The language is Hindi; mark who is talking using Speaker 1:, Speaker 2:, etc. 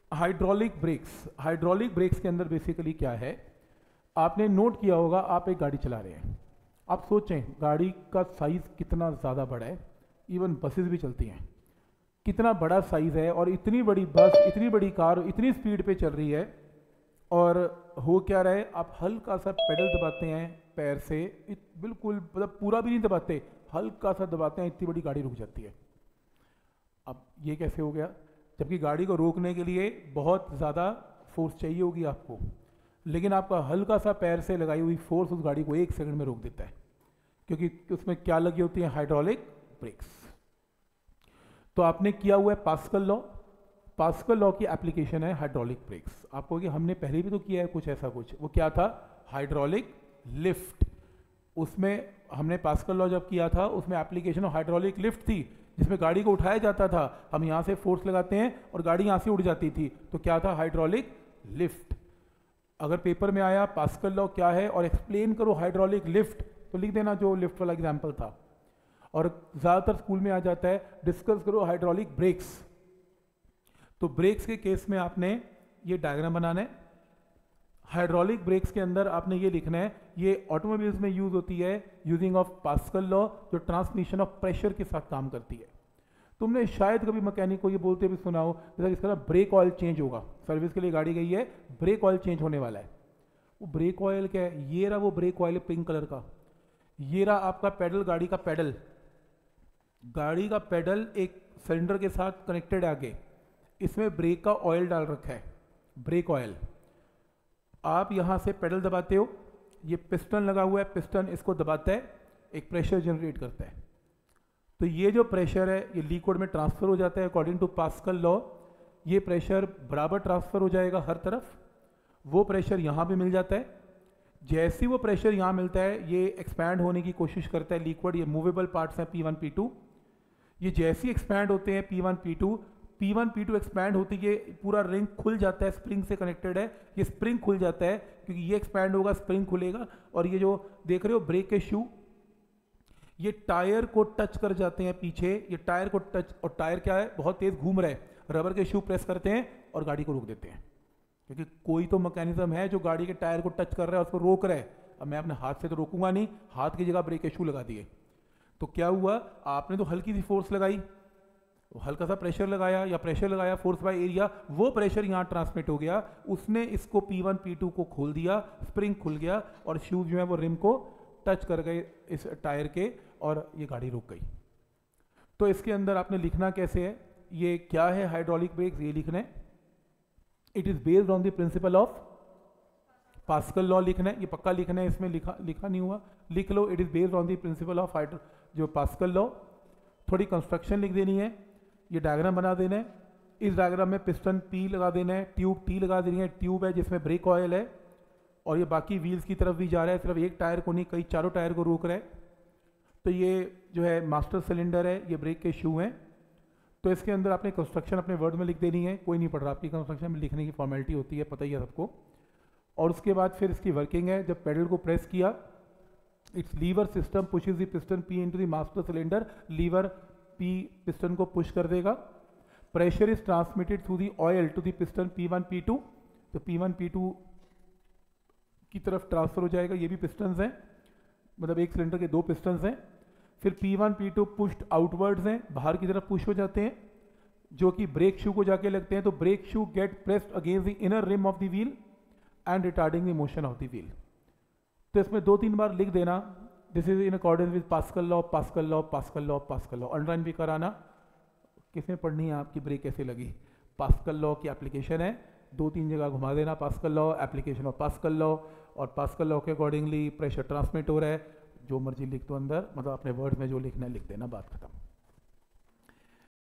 Speaker 1: हाइड्रोलिक ब्रेक्स के अंदर बेसिकली क्या है, आपने नोट किया होगा, आप एक गाड़ी चला रहे हैं, आप सोचें गाड़ी का साइज़ कितना ज़्यादा बड़ा है, इवन बसेस भी चलती हैं, कितना बड़ा साइज़ है, और इतनी बड़ी बस, इतनी बड़ी कार इतनी स्पीड पे चल रही है, और हो क्या रहा है, आप हल्का सा पेडल दबाते हैं पैर से, बिल्कुल मतलब पूरा भी नहीं दबाते, हल्का सा दबाते हैं, इतनी बड़ी गाड़ी रुक जाती है। अब ये कैसे हो गया, जबकि गाड़ी को रोकने के लिए बहुत ज़्यादा फोर्स चाहिए होगी आपको, लेकिन आपका हल्का सा पैर से लगाई हुई फोर्स उस गाड़ी को 1 सेकंड में रोक देता है, क्योंकि उसमें क्या लगी होती है, हाइड्रोलिक ब्रेक्स। तो आपने किया हुआ है पास्कल लॉ की एप्लीकेशन है हाइड्रोलिक ब्रेक्स। आपको कि हमने पहले भी तो किया है कुछ ऐसा, कुछ वो क्या था, हाइड्रोलिक लिफ्ट। उसमें हमने पास्कल लॉ जब किया था, उसमें एप्लीकेशन ऑफ हाइड्रोलिक लिफ्ट थी, जिसमें गाड़ी को उठाया जाता था, हम यहाँ से फोर्स लगाते हैं और गाड़ी यहाँ से उड़ जाती थी, तो क्या था, हाइड्रोलिक लिफ्ट। अगर पेपर में आया पास्कल लॉ क्या है और एक्सप्लेन करो हाइड्रोलिक लिफ्ट, तो लिख देना जो लिफ्ट वाला एग्जाम्पल था। और ज़्यादातर स्कूल में आ जाता है डिस्कस करो हाइड्रोलिक ब्रेक्स, तो ब्रेक्स के केस में आपने ये डायग्राम बनाना है। हाइड्रोलिक ब्रेक्स के अंदर आपने ये लिखना है, ये ऑटोमोबाइल्स में यूज होती है यूजिंग ऑफ पास्कल लॉ, जो ट्रांसमिशन ऑफ प्रेशर के साथ काम करती है। तुमने शायद कभी मैकेनिक को ये बोलते भी सुना हो, जैसा इसका ब्रेक ऑयल चेंज होगा, सर्विस के लिए गाड़ी गई है, ब्रेक ऑयल चेंज होने वाला है। वो ब्रेक ऑयल क्या है, ये रहा वो ब्रेक ऑयल पिंक कलर का, ये रहा आपका पेडल, गाड़ी का पेडल। गाड़ी का पेडल एक सिलेंडर के साथ कनेक्टेड है आगे, इसमें ब्रेक का ऑयल डाल रखा है, ब्रेक ऑयल। आप यहाँ से पेडल दबाते हो, ये पिस्टन लगा हुआ है, पिस्टन इसको दबाता है, एक प्रेशर जनरेट करता है, तो ये जो प्रेशर है ये लिक्विड में ट्रांसफर हो जाता है अकॉर्डिंग टू पास्कल लॉ। ये प्रेशर बराबर ट्रांसफर हो जाएगा हर तरफ, वो प्रेशर यहाँ भी मिल जाता है। जैसे वो प्रेशर यहाँ मिलता है, ये एक्सपैंड होने की कोशिश करता है लिक्विड, ये मूवेबल पार्ट्स हैं P1 P2, ये जैसे ही एक्सपैंड होते हैं P1 P2 एक्सपैंड होती है, पूरा रिंग खुल जाता है, स्प्रिंग से कनेक्टेड है, ये स्प्रिंग खुल जाता है, क्योंकि ये एक्सपैंड होगा स्प्रिंग खुलेगा, और ये जो देख रहे हो ब्रेक के शू, ये टायर को टच कर जाते हैं पीछे, ये टायर को टच, और टायर क्या है, बहुत तेज घूम रहा है, रबर के शू प्रेस करते हैं और गाड़ी को रोक देते हैं, क्योंकि कोई तो मैकेनिज्म है जो गाड़ी के टायर को टच कर रहा है, उसको रोक रहा है। अब मैं अपने हाथ से तो रोकूंगा नहीं, हाथ की जगह ब्रेक के शू लगा दिए, तो क्या हुआ, आपने तो हल्की सी फोर्स लगाई, हल्का सा प्रेशर लगाया या प्रेशर लगाया फोर्स बाय एरिया, वो प्रेशर यहाँ ट्रांसमिट हो गया, उसने इसको P1 P2 को खोल दिया, स्प्रिंग खुल गया, और शूज जो है वो रिम को टच कर गए इस टायर के, और ये गाड़ी रुक गई। तो इसके अंदर आपने लिखना कैसे है, ये क्या है हाइड्रोलिक ब्रेक्स, ये लिखना है, it is based on the principle of Pascal law लिखना है, ये पक्का लिखना है, इसमें लिखा नहीं हुआ, लिख लो, it is based on the principle of जो पास्कल लॉ। थोड़ी कंस्ट्रक्शन लिख देनी है, ये डायग्राम बना देना है, इस डायग्राम में पिस्टन P लगा देना है, ट्यूब T लगा देनी है, ट्यूब है जिसमें ब्रेक ऑयल है, और ये बाकी व्हील्स की तरफ भी जा रहा है, सिर्फ एक टायर को नहीं, कई चारों टायर को रोक रहा है। तो ये जो है मास्टर सिलेंडर है, ये ब्रेक के शू हैं। तो इसके अंदर आपने कंस्ट्रक्शन अपने वर्ड में लिख देनी है, कोई नहीं पढ़ रहा, आपकी कंस्ट्रक्शन में लिखने की फॉर्मेलिटी होती है, पता ही है सबको। और उसके बाद फिर इसकी वर्किंग है, जब पेडल को प्रेस किया, its lever system pushes the piston P into the master cylinder, lever P piston को पुश कर देगा, pressure is transmitted through the oil to the piston P1 P2, तो P1 P2 की तरफ ट्रांसफर हो जाएगा, ये भी पिस्टन्स हैं, मतलब एक सिलेंडर के 2 पिस्टन्स हैं। फिर P1 P2 पुश्ड आउटवर्ड्स हैं, बाहर की तरफ पुश हो जाते हैं, जो कि ब्रेक शू को जाके लगते हैं, तो brake shoe get pressed against the inner rim of the wheel and retarding the motion of the wheel. तो इसमें 2-3 बार लिख देना, this is in accordance with Pascal law, Pascal law, Pascal law, Pascal law, underline भी कराना। किसमें पढ़नी है आपकी ब्रेक कैसे लगी, पास्कल लॉ की एप्लीकेशन है, 2-3 जगह घुमा देना, Pascal law, application of Pascal law, और पास्कल लॉ के अकॉर्डिंगली प्रेशर ट्रांसमिट हो रहा है, जो मर्जी लिख दो अंदर, मतलब अपने वर्ड में जो लिखना है लिख देना, बात खत्म।